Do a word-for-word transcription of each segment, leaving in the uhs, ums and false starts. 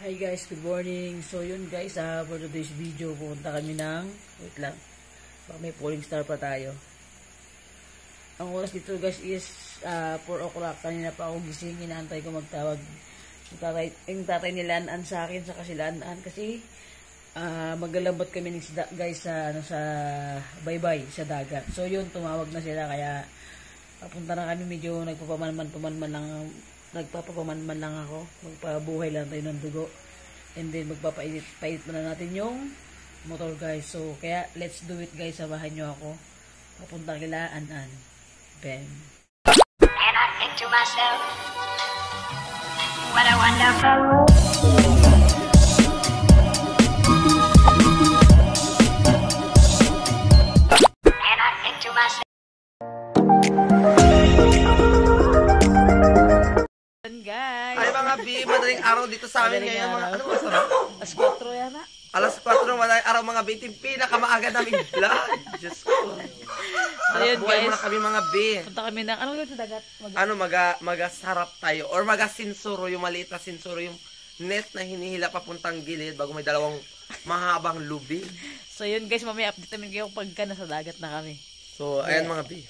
Hi guys, good morning. So yun guys, uh, for today's video, pupunta kami ng, wait lang, baka may falling star pa tayo. Ang oras dito guys is uh, four o'clock. Kanina pa ako gising, inaantay ko magtawag yung tatay, yung tatay nilanaan sa akin, sa kasilanaan kasi uh, maglalambot kami ng sida guys sa, ano, sa baybay, sa dagat. So yun, tumawag na sila kaya papunta na kami, medyo nagpapamanman-pamanman lang, nagpapapamanman lang ako, magpabuhay lang tayo ng dugo, and then magpapainit-painit na natin yung motor guys. So kaya let's do it guys, samahan nyo ako papunta kila An-An. Ben, and I think to myself, what a wonderful world. And I think to myself, guys. Ay mga B, madaling araw dito sa amin ngayon. Mga, ano ba sarap? Alas kwatro yan na. Alas kwatro madaling araw mga B. Ito yung pinakamaaga namin vlog. Diyos ko. Ayun Buhay guys. muna kami mga B. Punta kami ng, ano yun sa dagat? Mag Ano, maga, magasarap tayo. Or magasinsuro, yung maliit na sinsuro, yung net na hinihila papuntang gilid bago may dalawang mahabang lubi. So yun guys, mamaya update namin kayo pagka nasa dagat na kami. So, ayan mga B.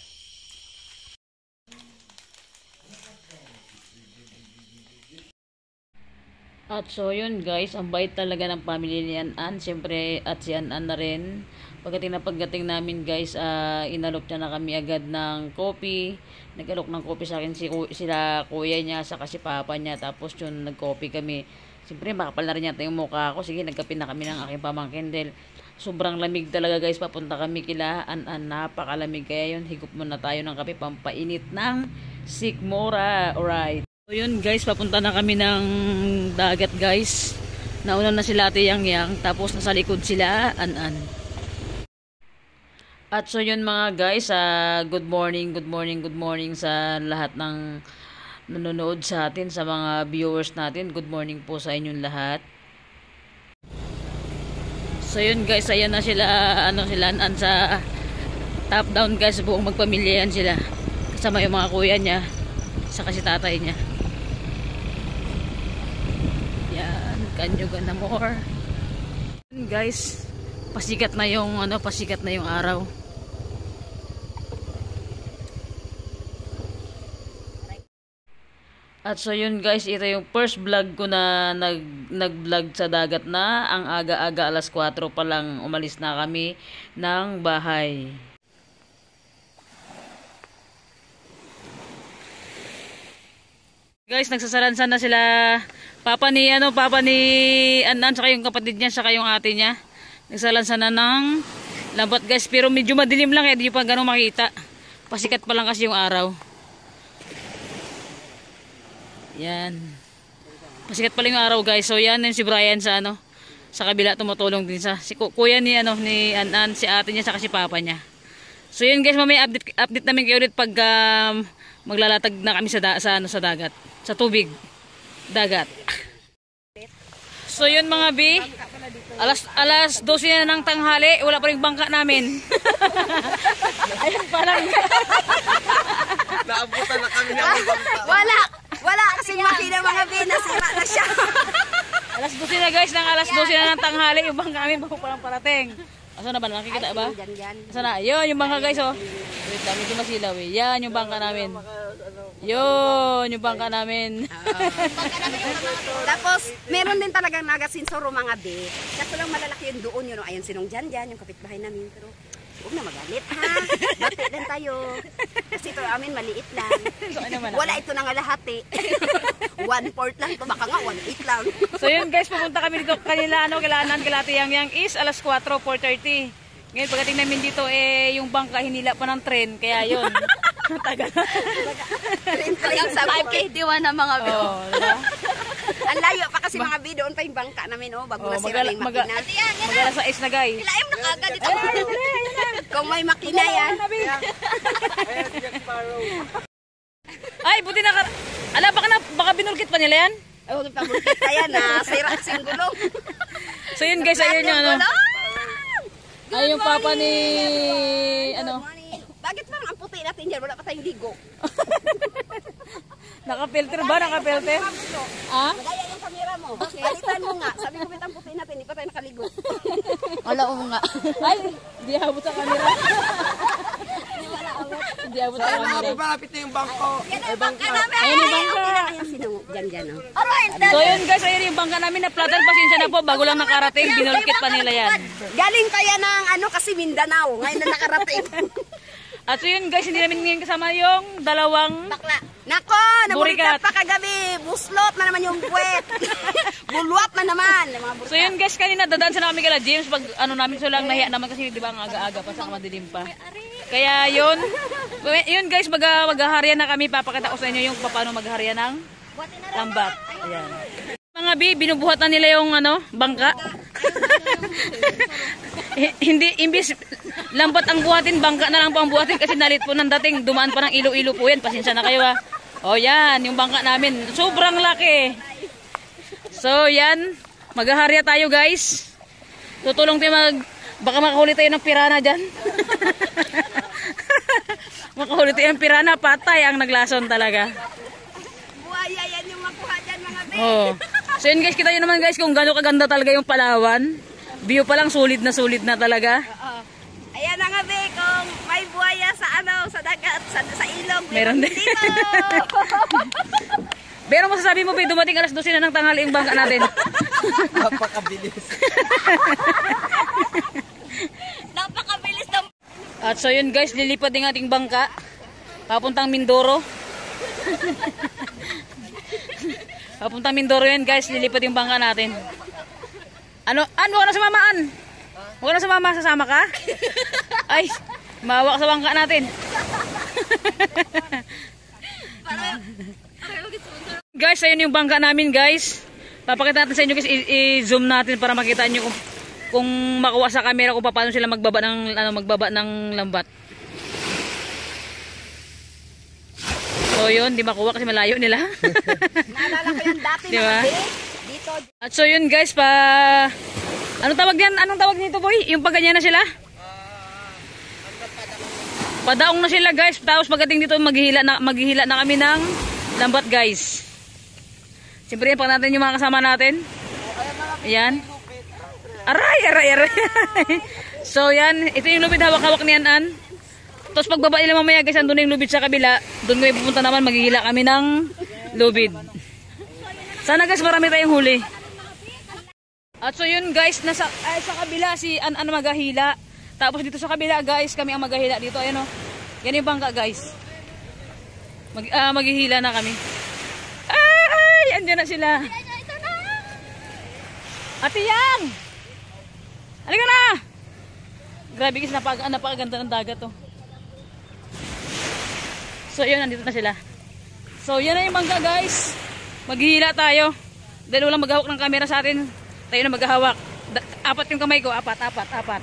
At so yun guys, ang bait talaga ng family ni An-An. Siyempre at si An-An na rin. Pagdating na pagdating namin guys, uh, inalok niya na kami agad ng coffee. Nag-alok ng coffee sa akin si, sila kuya niya, saka si papa niya. Tapos yun, nag-coffee kami. Siyempre makapal na rin yata yung mukha ko. Sige, nagkape na kami ng aking pamangkin. Dahil sobrang lamig talaga guys. Papunta kami kila An-An. Napakalamig. Kaya yun, higup muna tayo ng kape pampainit ng sikmura. Alright. So yun guys, papunta na kami ng dagat guys. Nauna na sila Ate Yang Yang, tapos nasa likod sila An-An. At so yun mga guys, uh, good morning, good morning, good morning sa lahat ng nanonood sa atin, sa mga viewers natin. Good morning po sa inyong lahat. So yun guys, ayan na sila, ano sila An-An sa top down guys, buong magpamilya yan sila. Kasama yung mga kuya niya, saka si tatay niya. Kanyugan na more. Guys, pasikat na yung ano, pasikat na yung araw. At so yun guys, ito yung first vlog ko na nag nag-vlog sa dagat na. Ang aga-aga, alas kwatro pa lang umalis na kami ng bahay. Guys, nagsasalansan na sila papa ni ano, papa ni An-An, saka yung kapatid niya, saka yung ate niya. Nagsalansan na ng lambat guys, pero medyo madilim lang eh, di pa gano'ng makita. Pasikat pa lang kasi yung araw. Yan. Pasikat pa lang yung araw guys. So yan yung si Brian sa ano, sa kabila tumutulong din sa si kuya ni ano ni An-An, si ate niya, saka si papa niya. So yun guys, mamaya update update namin kayo ulit pag um, maglalatag na kami sa da, sa ano sa dagat, sa tubig. Dagat. So yun mga B, alas alas dose na ng tanghali, wala pa ring bangka namin. Ayun parang Naabutan na kami ng bangka. wala, wala kasi makina mga B, nasira na siya. alas dose na guys, ng alas dose na ng tanghali, yung bangka namin bago parang parating. Asa na ba? Nakikita ba? Asa na? Yun, yung bangka guys oh. Wait lang, medyo masilaw eh. Yan yung bangka namin. Yun, yung bangka namin. Tapos, meron din talagang nagasinsoro mga B. Kaso lang malalaki yung doon yun. Ayun sinong dyan dyan, yung kapitbahay namin. Pero, huwag na magalit ha. Bati din tayo. Kasi ito amin maliit lang. Wala ito na nga lahat eh. One fourth lang ito. Baka nga one eighth lang. So yun guys, pumunta kami dito kanila, ano, kailangan kila Ate Yang Yang is alas kwatro, four thirty. Ngayon pagdating namin dito, eh, yung bangka hinila pa ng tren, kaya yun. Tagal. Sa five K D one na mga B. Oh, diba? Ang layo pa kasi mga B, doon pa yung bangka namin oh. Bago Oh, nasira magala, yung maga, makina. magala sa is na guys. Ilaim na kagad ito. Kung may makina yan. Ay, buti na ka... Ala, baka, na, baka binulkit pa nila yan? Ay, huwag pa bulkit na yan ha. Sira kasi yung gulong. So yun guys, ayun yung ano. Ay yung papa ni... ano. Bakit parang ang puti natin dyan? Wala pa tayong ligo. Naka-filter ba? Naka-filter? Ah? Magaya yung camera camera mo. Palitan mo nga. Sabi ko, bitang puti natin. Hindi pa tayo nakaligo. Wala ko nga. Ay, di abot sa camera. Di abot sa Sana camera. malapit na yung bangko. Yan ang bangka namin. Ayun yung bangka. Okay na kayang sinungo. Diyan, diyan. Oh. So yun guys, ayun yung bangka namin na platan. Pasensya na po, bago lang nakarating, binulkit pa nila yan. Galing pa yan ng ano kasi Mindanao. Ngayon na nakarating. At so yun guys, hindi namin ngayon kasama yung dalawang Bakla. Nako, naburikat Burikat. pa kagabi. Buslot na naman yung puwet. Bulwat na naman. Yung mga So yun guys, kanina dadaan sa namin kala James pag ano namin so lang nahiya naman kasi di ba ang aga-aga pa sa madilim pa. Kaya yun, yun guys, mag maghaharian na kami, papakita ko sa inyo yung paano maghaharian ng lambat. Ayan. Mga bi, binubuhat na nila yung ano, bangka. Hindi, imbis lambat ang buhatin, bangka na lang po ang buhatin kasi nalit po ng dating, dumaan pa ng ilo-ilo po yan. Pasensya na kayo ha. O yan, yung bangka namin, sobrang laki. So yan, maghaharya tayo guys. Tutulong tayo mag, baka makahuli tayo ng pirana dyan. Makahuli tayo ng pirana, patay ang naglason talaga. buhaya yan yung makuha dyan mga be. Oh. So yun guys, kita nyo naman guys kung gano'ng kaganda talaga yung Palawan. View pa lang, sulit na sulit na talaga. Oo. Ayan na nga be, kung may buhaya sa ano, sa dagat, sa, sa ilog. Meron din. Dito. Pero masasabi mo, be, dumating alas dose na ng tanghali yung bangka natin. Napakabilis. Napakabilis ng... At so yun guys, lilipad din ating bangka. Papuntang Mindoro. Papuntang Mindoro yan guys, lilipad yung bangka natin. Ano? An, huwag na sumamaan. Huwag na sumama, sasama ka? Ay, mawak sa bangka natin. Guys, ayun yung bangka namin guys. Papakita natin sa inyo guys, i-zoom natin para makita nyo kung, kung makuha sa camera kung paano sila magbaba ng, ano, magbaba ng lambat. So yun, di makuha kasi malayo nila. Naalala ko yan dati Di mga ba? be. Dito. At so yun guys, pa... Anong tawag yan? Anong tawag nito boy? Yung pagganyan na sila? Padaong na sila guys. Tapos pagdating dito, maghihila na, maghihila na kami ng lambat guys. Siyempre, pag natin yung mga kasama natin. Ayan. Aray, aray, aray. So yan, ito yung lubid hawak-hawak ni An-An. Tapos pagbaba nila mamaya guys, andun na yung lubid sa kabila. Doon kami pupunta naman, maghihila kami ng lubid. Sana guys, marami tayong huli. At so yun guys, nasa, ay, sa kabila si An-An maghahila. Tapos dito sa kabila guys, kami ang maghahila dito. Ayan o. Yan yung bangka guys. Mag, uh, maghihila na kami. Ay, andyan na sila. Ate Yang! Halika na! Grabe guys, napaka, napakaganda ng dagat to. So yun, nandito na sila. So yan na yung bangka guys. Maghihila tayo. Dahil walang maghahawak ng camera sa atin. Tayo na maghahawak. Apat yung kamay ko. Apat, apat, apat.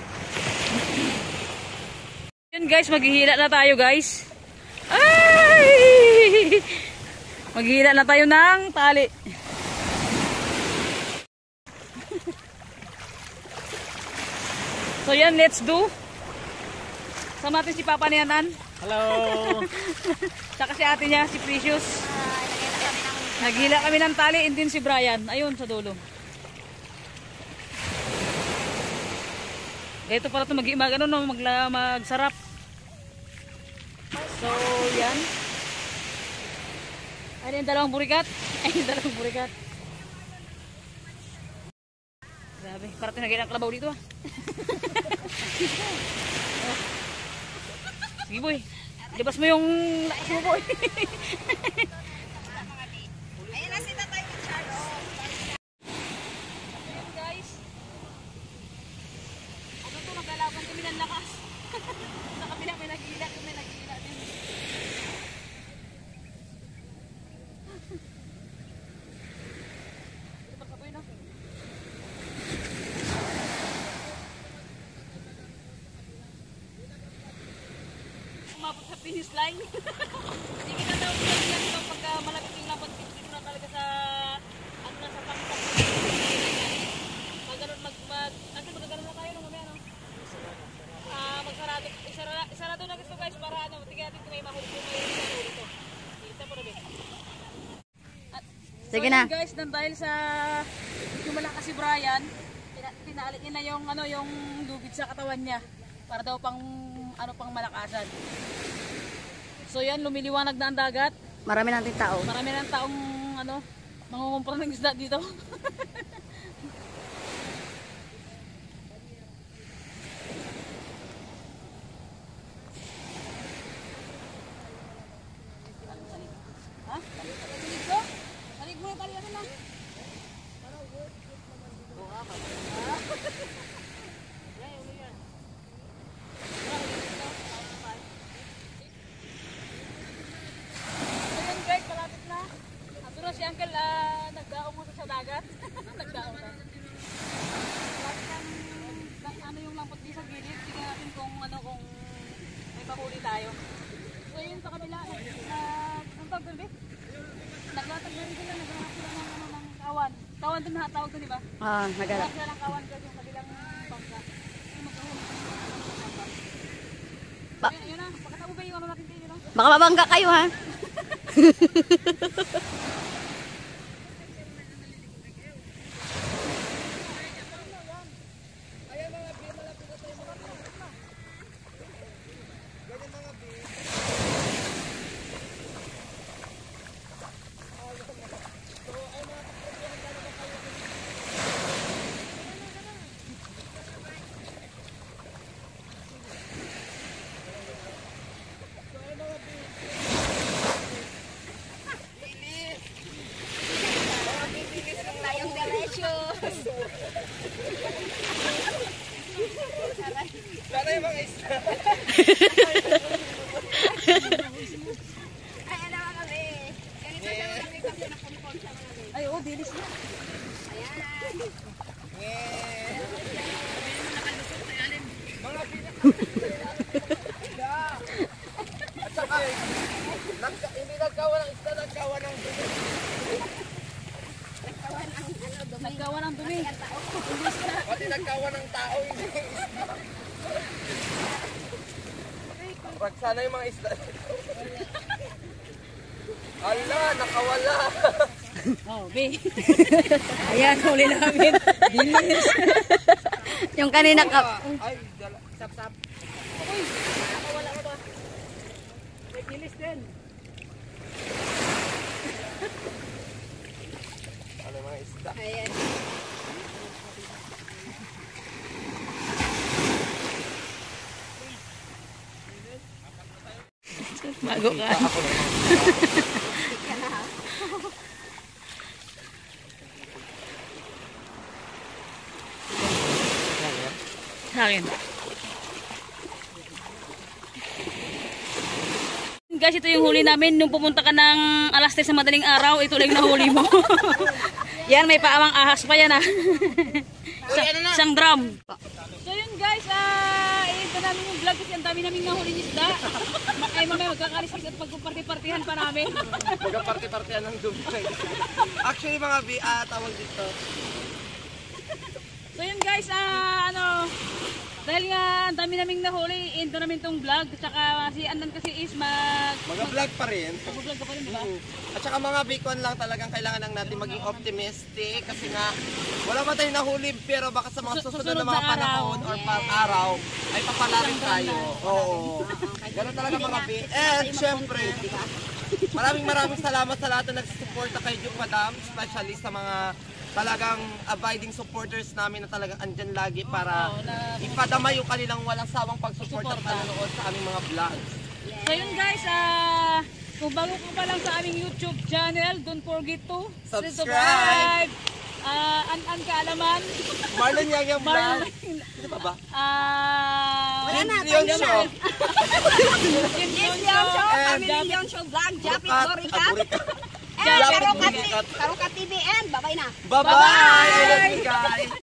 Yun guys, maghihila na tayo guys. Ay! Maghihila na tayo ng tali. So yan, let's do. Sama natin si Papa ni An-An. Hello. Saka si ate niya, si Precious. Naghila kami ng tali, and din si Brian. Ayun, sa dulo. Ito para ito mag-imag, ano, no, magla, magsarap. So, yan. Ano yung dalawang burikat? Ay, yung dalawang burikat. Grabe, para ito naging ang kalabaw dito ah. Oh. Sige boy, libas mo yung lakas mo boy. Ayan na si Tatay Charo. Ayan guys. Ano to, naglalaban kami ng lakas. Sa kabila may naghila, may naghila din. Ito pa kapoy no? Umabot sa finish line. Sige na daw yan ito pagka malapit yung laban, dito na talaga sa ano na sa pangkat. Pag ganun mag mag ano magkakaroon na tayo nung mamaya no? Ah, magsarado. Isarado, isarado na gusto guys para ano, tingnan natin kung may mahuli kung may mahuli dito. Dito po rin. So Sige so, na. yun, guys, nang dahil sa medyo malakas si Brian, pina pinalit niya na yung ano yung lubid sa katawan niya para daw pang ano pang malakasan. So yan, lumiliwanag na ang dagat. Marami nating tao. Marami ng taong ano mangungumpra ng isda dito. Ha? Salig ko? Salig mo, tali ano lang. So yun guys, malapit na. Ato na si Uncle, ah, nagdaong mo sa dagat. Nagdaong na. Malapit ng, ng ano yung lampot di sa gilid. Tingnan natin kung ano kung may mahuli tayo. So yun sa kabila, nag, nag, ang tawag doon, naglatag na rin sila, naghanap sila ng, ano, ng kawan. Kawan din na tawag doon, di ba? Ah, nagala. Naghanap sila ng kawan kasi yung kabilang bangka. Yung magkahuli ng bangka. Ba- Ayun, ayun na, pagkatao ba yung ano natin kayo, no? Baka mabangga kayo ha. Sana yung mga isda. Ay, ano mga kami. Ganito siya mga kami kasi nakumpon siya mga kami. Ay, oh, dilis na. Ayan. Mga pinaka. At saka, nagka, hindi nagkawa ng isda, nagkawa ng dumi. Nagkawan ang ano, dumi. Nagkawa ng dumi. Ang tao. Pati nagkawa ng tao, hindi yung isda. Pag sana yung mga isda. Ala, nakawala. Oh, be. Ayan, huli namin. Dilis. Yung kanina ka. Ay, dala, sap-sap. Uy, nakawala ka ba? May dilis din. Ano yung mga isda? Ayan. Bago ka. Sa akin. Guys, ito yung huli namin. Nung pumunta ka ng alas tres sa madaling araw, ito lang yung nahuli mo. Yan, may paamang ahas pa yan ah. Sa, isang drum. So yun guys, ah, i-ito namin yung vlog kasi ang dami namin nahuli ng isda. Ay mamaya magkakaliskis at magpuparty-partihan pa namin. Magka-party-partihan ng Dubai. Actually mga B, ah, tawag dito. So yun guys, ah, ano, dahil nga ang dami naming nahuli, ito namin tong vlog. Tsaka si Andan kasi is mag... Mag-vlog pa rin. Mag-vlog ka pa rin, di ba? At saka mga bacon lang talagang kailangan lang natin maging optimistic kasi nga wala pa tayong nahuli pero baka sa mga Sus- susunod na susunod mga na araw. panahon or pang-araw ay papala rin tayo. Oo. Ganun talaga mga B. And syempre, maraming maraming salamat sa lahat na nagsusuporta kay Duke Madam, especially sa mga talagang abiding supporters namin na talagang andyan lagi para Oo, na- ipadama yung kanilang walang sawang pagsuporta at Suporta. panonood sa aming mga vlogs. So yun guys, ah, kung bago ka pa lang sa aming YouTube channel, don't forget to Subscribe! Ah, An-An Kaalaman. Marlon Yang Yang Vlog. Marlon. Ano ba ba? Ah, James Leon Show. James Yes, Leon Leon Show. And- Kami ni Leon Show Vlog. Japit Bukat, Borica. Aburika. And Japit Karoka Burikat. Karoka T V. And babay na. Bye-bye! I love you guys!